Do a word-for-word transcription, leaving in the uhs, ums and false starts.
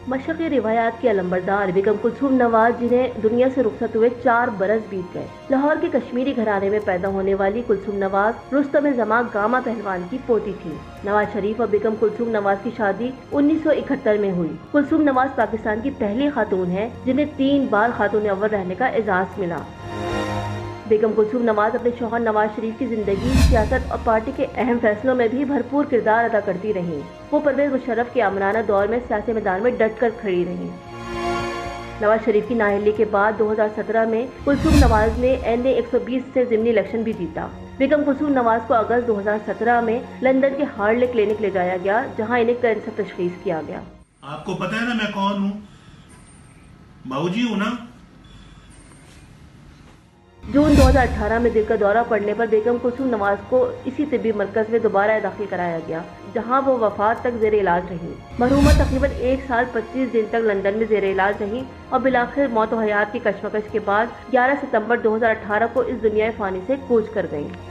مشرقی روایات کی علمبردار بیگم کلثوم نواز، جنہیں دنیا سے رخصت ہوئے چار برس بیت گئے، لاہور کے کشمیری گھرانے میں پیدا ہونے والی کلثوم نواز رستم زماں گاما پہلوان کی پوتی تھی۔ نواز شریف اور بیگم کلثوم نواز کی شادی انیس سو اکہتر میں ہوئی۔ کلثوم نواز پاکستان کی پہلی خاتون ہے جنہیں تین بار خاتون اول رہنے کا اعزاز ملا۔ بیگم کلثوم نواز اپنے شوہر نواز شریف کی زندگی، سیاست اور پارٹی کے اہم فیصلوں میں بھی بھرپور کردار ادا کرتی رہیں۔ وہ پرویز مشرف کے آمرانہ دور میں سیاسی میدان میں ڈٹ کر کھڑی رہیں۔ نواز شریف کی نااہلی کے بعد دو ہزار سترہ میں کلثوم نواز نے این اے ایک سو بیس سے ضمنی الیکشن بھی جیتا۔ بیگم کلثوم نواز کو اگست دو ہزار سترہ میں لندن کے ہارلے کلینک لے جایا گیا، جہاں انہیں کینسر تشخیص کیا گیا۔ آپ کو پتہ ہے نا میں کون ہوں؟ باؤ جی ہوں نا۔ جون دو ہزار اٹھارہ میں دل کا دورہ پڑنے پر بیگم کلثوم نواز کو اسی طبی مرکز میں دوبارہ داخل کرایا گیا، جہاں وہ وفات تک زیر علاج رہیں۔ مرحومہ تقریباً ایک سال پچیس دن تک لندن میں زیر علاج رہیں اور بالآخر موت و حیات کی کشمکش کے بعد گیارہ ستمبر دو ہزار اٹھارہ کو اس دنیا فانی سے کوچ کر گئیں۔